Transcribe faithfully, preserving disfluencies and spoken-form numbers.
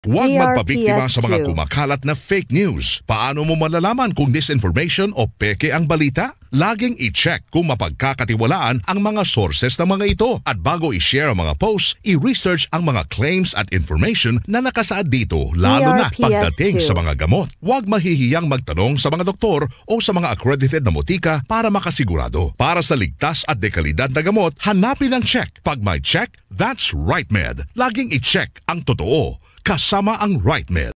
Huwag D R P S magpabiktima sa mga two. kumakalat na fake news. Paano mo malalaman kung disinformation o peke ang balita? Laging i-check kung mapagkakatiwalaan ang mga sources ng mga ito. At bago i-share ang mga posts, i-research ang mga claims at information na nakasaad dito, lalo na D R P S pagdating two. sa mga gamot. Huwag mahihiyang magtanong sa mga doktor o sa mga accredited na motika para makasigurado. Para sa ligtas at dekalidad na gamot, hanapin ang check. Pag may check, that's RiteMED. Laging i-check ang totoo. Kasama ang RiteMED.